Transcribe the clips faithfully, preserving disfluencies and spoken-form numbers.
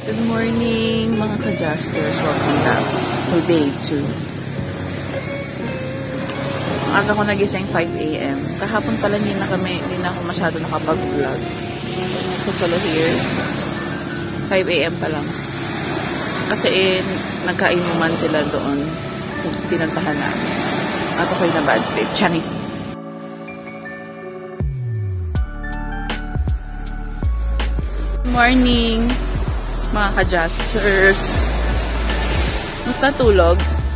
Good morning mga ka-Justers. Welcome back to day two. Aga ko nagising five A M Kahapon pala hindi na kami, hindi na ako masyado nakapag-vlog. So solo here. five A M pa lang. Kasi eh, nagkainuman sila doon. So pinuntahan namin. At ako'y na bad trip. Chani. Good morning mga ka-Justers. Musta tulog?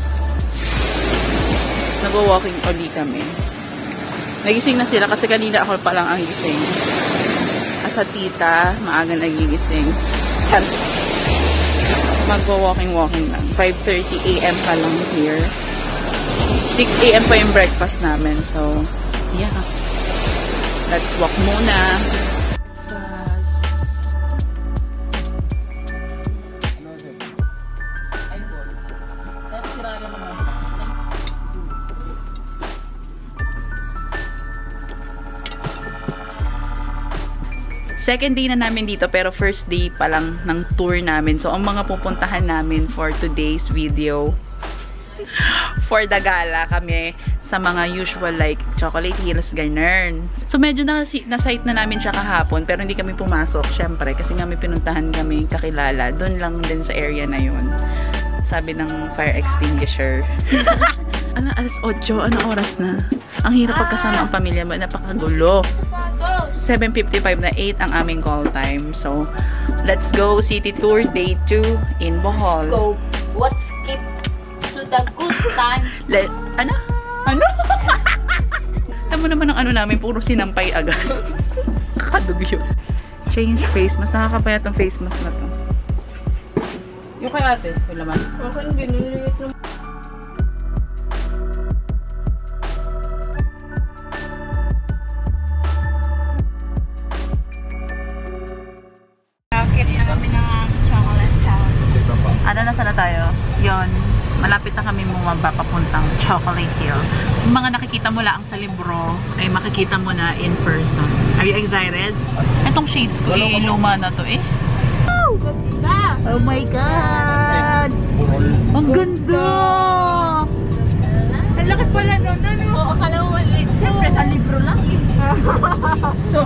Nag-walking uli kami. Nagising na sila kasi kanina ako pa lang ang gising. Asa tita, maaga nagigising. Mag-walking-walking lang. five thirty A M pa lang here. six A M pa yung breakfast namin. So, yeah. Let's walk muna. Second day na namin dito pero first day pa lang ng tour namin. So, ang mga pupuntahan namin for today's video, for the gala kami sa mga usual like Chocolate Hills, ganun. So, medyo na-sight na namin siya kahapon pero hindi kami pumasok, syempre, kasi nga may pinuntahan kami kakilala. Doon lang din sa area na yun. Sabi ng fire extinguisher. Ano, alas otso? Ano oras na? Ang hirap pagkasama ang pamilya mo. Napakagulo. seven fifty-five na eight ang aming call time. So, let's go city tour day two in Bohol. Go. What skip to the good time? Let, ano? Ano? Tama naman ang ano namin, puro sinampay agad. Kakadug yun. Change face mask. Nakakapayat ang face mask na to. Yung kay ate, yung laman. Ako hindi, nililit naman. Ano na sana tayo? Yon, malapit na kami bumaba papuntang Chocolate Hill. Yung mga nakikita mo lang sa libro ay makikita mo na in person. Are you excited? Itong shades ko eh, luma na to eh. Oh my God! Ang ganda! Ang laki pala nun, ano? Oo, akala mo maliit. Siyempre, sa libro lang eh. So,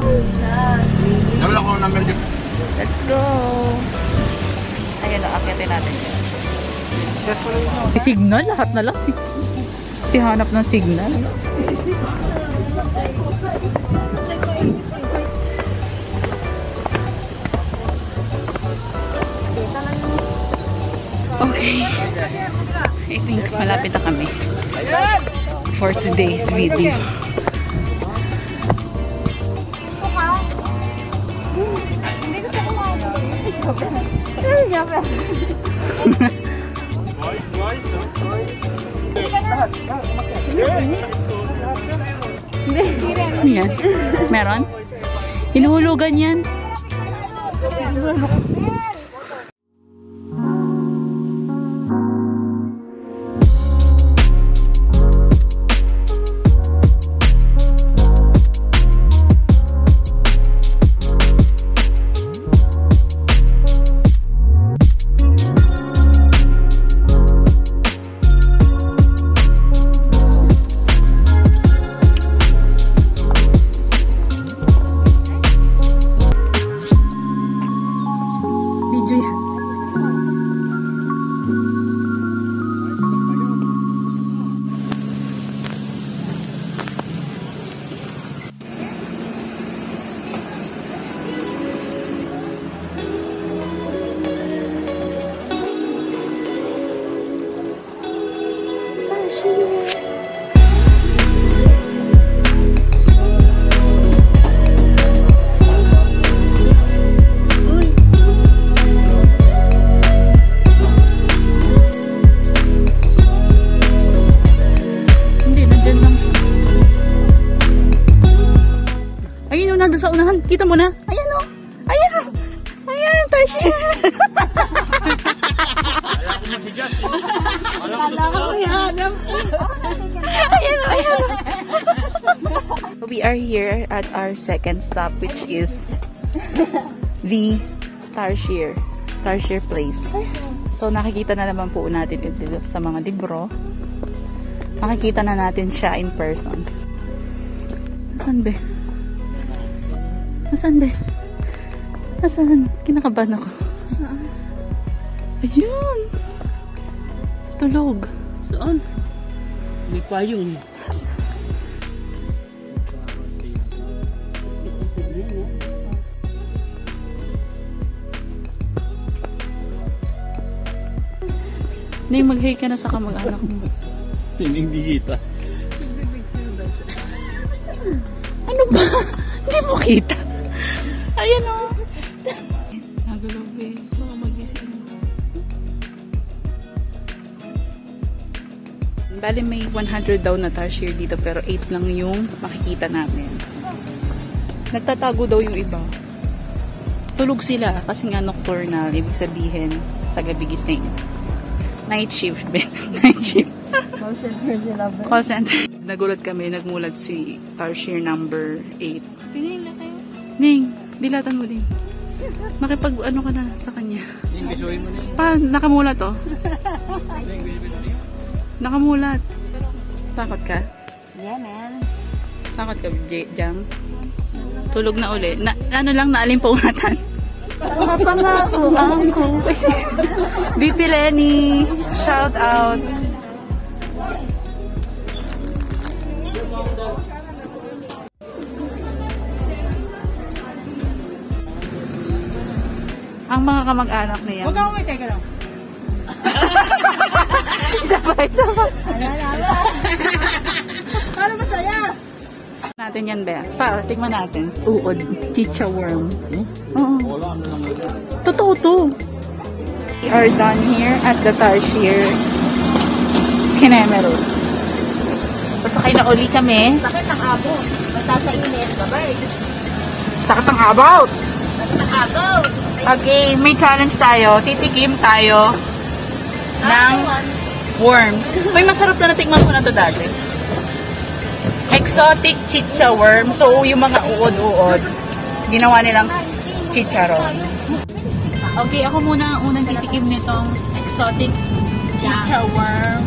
let's go! Ayan o, akyatin natin yan. Signal, lahat na lang. Si, si hanap ng signal. Okay. I think malapit na kami for today's video. Yan. Meron? Hinuhulugan yan. Sa unahan, kita mo na. Ayan o. Ayan o. Ayan, Tarshia. Ayan o, ayan o. We are here at our second stop, which is the Tarshir. Tarsier Place. So, nakikita na naman po natin ito sa mga libro. Makikita na natin siya in person. Nasaan be? Nasaan be? Nasaan? Kinakabahan ako. Saan? Ayun! Tulog. Saan? May payong. Nay, mag-hey ka na sa kamag-anak mo. Sining digita. Ano ba? Hindi mo kita. Ayan o. Nagulog eh. Baka mag-isip. Bali may one hundred daw na tarsier dito pero eight lang yung makikita namin. Nagtatago daw yung iba. Tulog sila kasi nga nocturnal. Ibig sabihin sa gabi gising. Night shift. Night shift. Call center sila ba? Call center. Nagulat kami. Nagmulat si tarsier number eight. Pinila kayo? Ning, dilatan mo din. Makipag ano ka na sa kanya. Ning, bisuhin mo Ning. Pa, nakamulat oh. Ning, bisuhin mo Ning. Nakamulat. Takot ka? Yeah, man. Takot ka, J- Jam? Tulog na uli. Na, ano lang, naalim pa unatan. Mapangako ang ko. B P Lenny. Shout out. Ang mga kamag-anak niya. Huwag ako may teka lang. Isa pa, isa pa. Ano masaya? Natin yan, Bea. Pa, tigman natin. Uod. Chicha worm. Oo. Wala, ano lang ito. Totoo to. We are done here at the Tarsier Kinemero. Pasakay na uli kami. Sakit ng abo. Basta sa init. Babay. Sakit ang about. Sakit ng abo. Okay, may challenge tayo. Titikim tayo ng worm. May masarap na natikman ko na to dati. Exotic chicha worm. So, yung mga uod-uod, ginawa nilang chicharon. Okay, ako muna ang unang titikim nitong exotic chicha worm.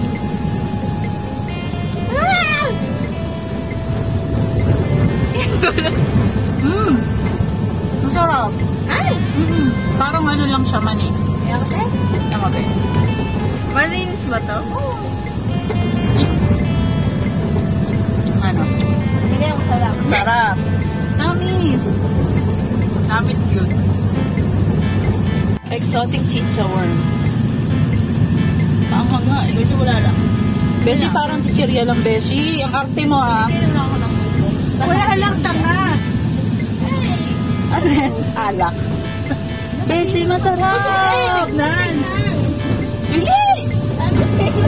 Mmm! Masarap. Ay! Mm-hmm. Parang ano lang siya, mani. Kaya kasi? Tama ba? Malinis ba to? Oo. Ano? Hindi ako sarap. Sarap. Tamis. Namit yun. Exotic chicha worm. Maanghang nga eh. Beshi wala lang. Beshi, parang chichirya lang, Beshi. Ang arte mo ah. Hindi naman ako ng gusto. Wala lang tanga. Ano yan? Alak. Beshi, masarap. Tignan. Really? Ano?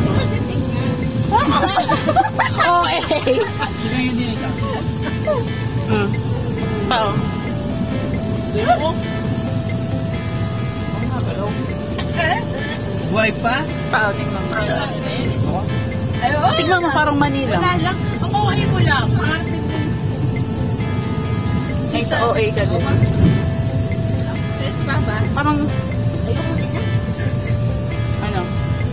Oh, eh. Tingnan din siya. Mm. Pao. Tingnan ko. Buhay pa? Pao, tingnan mo. Ay, oo. Tingnan mo parang Manila. Wala lang. Ang O A mo lang. Arte din. Ay, sa O A ka din. Yes, Papa. Parang, Ayoko din niya. ano?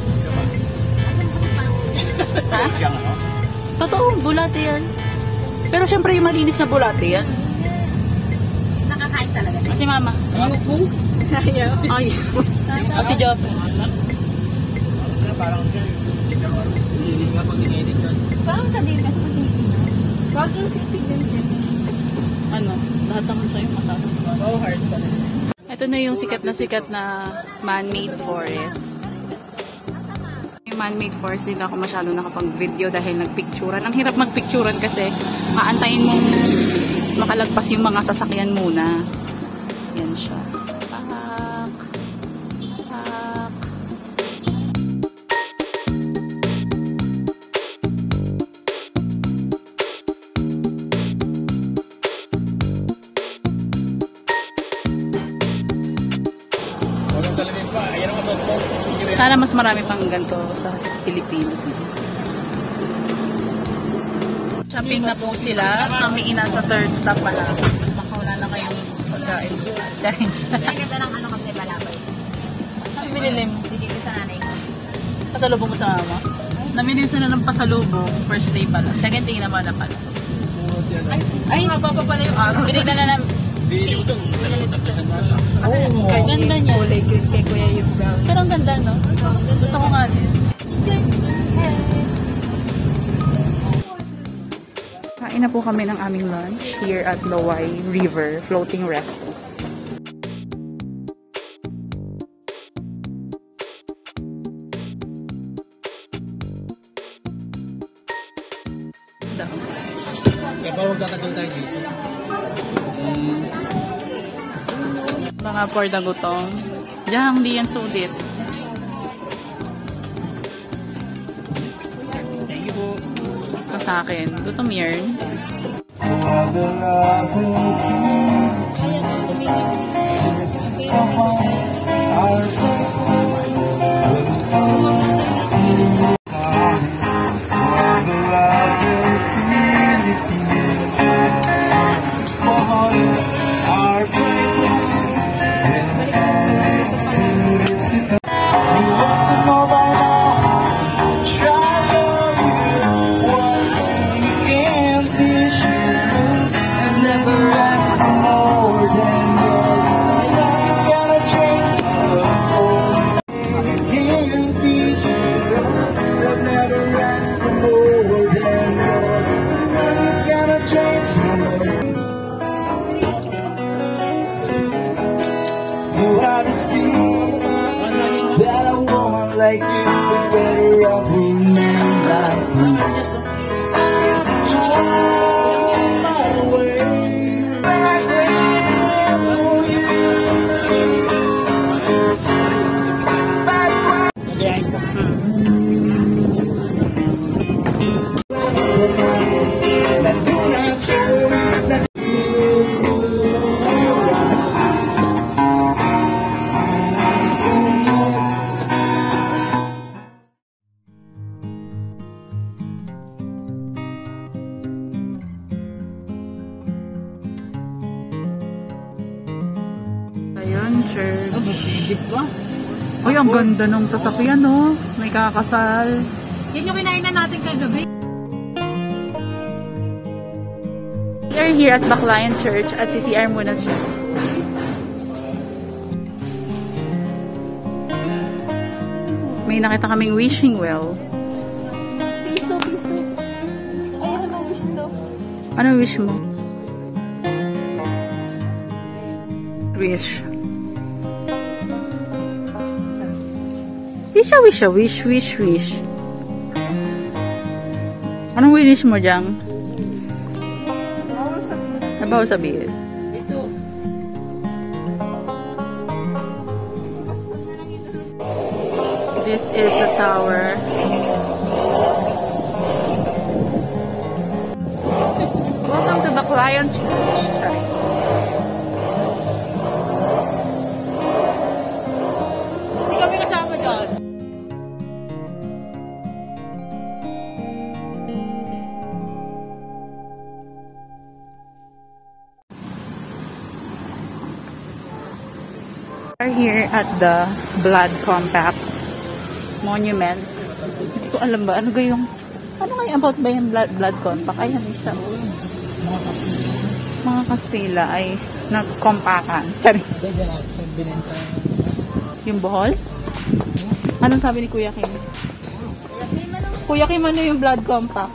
Ha? Siyang ano? Totoo, bulate yan. Pero syempre yung malinis na bulate yan. Nakakain talaga. Kasi mama. Ayoko. Ayaw. Ay. O si Job. Parang hindi nga pag inedit doon. Parang kadin kasi pag tinitingnan. Bakit yung titignan din? Ano? Lahat naman sa'yo masarap. Oh, hard pa. Ito na yung sikat na sikat na man-made forest. Yung man-made forest, hindi ako masyado nakapag-video dahil nagpicturan. Ang hirap magpicturan kasi maantayin mong makalagpas yung mga sasakyan muna. Yan siya. Pak! Pak! Walang talamin pa. Ayan ang matot mo. Sana mas marami pang ganito sa Pilipinas. Shopping na po sila. Kami ina sa third stop pala. Baka wala na kayong pagkain. Dahil Ang ganda ng ano kasi balabay. binili mo? Hindi ko sa nanay ko. Pasalubong mo sa mama? Namili sila ng pasalubong. First day pala. Second day naman na pala. Ay, ay, mababa pala yung araw. Binigla na namin. Bili ko. Oh, ganda niya. Kulay green kay kuya yung brown. Pero ang ganda, no? Gusto ko nga din. Kain na po kami ng aming lunch here at Lowai River Floating Resto. Kaya bawag tatagal tayo dito. Mga for the gutom. Diyan, hindi yan sulit. Thank you po. Ito sa akin. Gutom yarn. Kaya ko tumingin like you, but better off with men like me. My way, my way, for you. Magayain ko. Ayan, church. This ba? Uy, ang ganda nung sasakyan, no? May kakasal. Yan yung kinain na natin kagabi. We are here at Baclayan Church at C C R muna siya. May nakita kaming wishing well. Piso, piso. Ayaw na wish to. Ano wish mo? Wish. Wish, wish, wish, wish, wish. Anong wish mo dyan? Nabaw sabihin. Ito. This is the tower. Welcome to Baclayan Church. Hindi kami kasama doon. We are here at the Blood Compact Monument. Hindi ko alam ba, ano ga yung, ano nga yung about ba yung Blood, blood Compact? Ay, ano siya? Mga Kastila ay nagkompakan. Sorry. Yung Bohol? Anong sabi ni Kuya Kim? Kuya Kim, ano yung Blood Compact?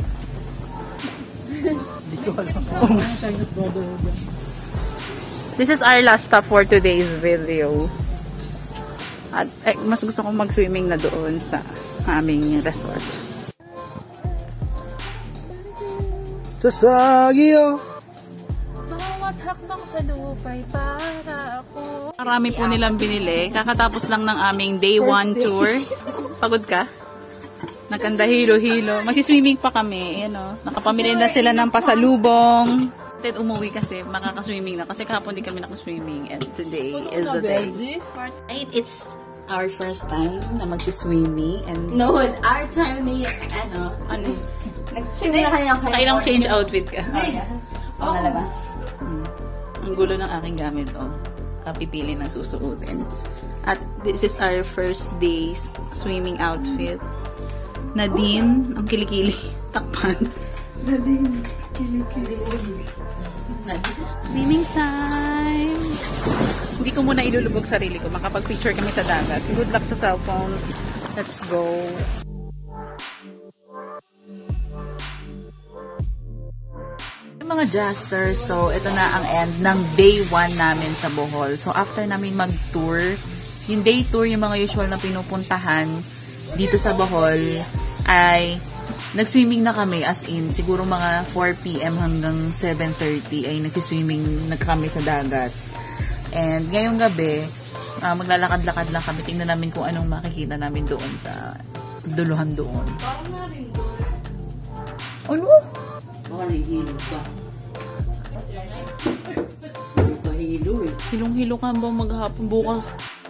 Hindi ko alam. This is our last stop for today's video. At eh, mas gusto kong mag-swimming na doon sa aming resort. Sasagyo. Bawat hakbang sa lupay para ako. Marami po nilang binili. Kakatapos lang ng aming day one tour. Pagod ka? Nagkanda hilo-hilo. Magsiswimming pa kami. Ayan, oh. Nakapamili na sila ng pasalubong. Then umuwi kasi makaka-swimming na. Kasi kahapon di kami nakaswimming. And today is the day. It's our first time na magsiswimming. And No, our time ni, ano, ano, nag-swim na kayo. nakailang change outfit ka. Oh, yeah. Oo. Hmm. Ang gulo ng aking gamit, oh. kapipili ng susuotin. At this is our first day's swimming outfit. Nadine, ang kilikili. Takpan. Nadine, kilikili. Swimming time! Hindi ko muna ilulubog sarili ko. Makapag-picture kami sa dagat. Good luck sa cellphone. Let's go! Yung mga Jasters, so ito na ang end ng day one namin sa Bohol. So after namin mag-tour, yung day tour, yung mga usual na pinupuntahan dito sa Bohol, ay nag-swimming na kami, as in, siguro mga four p m hanggang seven thirty ay nag-swimming na kami sa dagat. And ngayong gabi, uh, maglalakad-lakad lang kami. Tingnan namin kung anong makikita namin doon sa duluhan doon. Parang nga rin doon. Ano? Baka nahihilo ka. Nahihilo eh. Hilong-hilo ka ba maghapon bukas?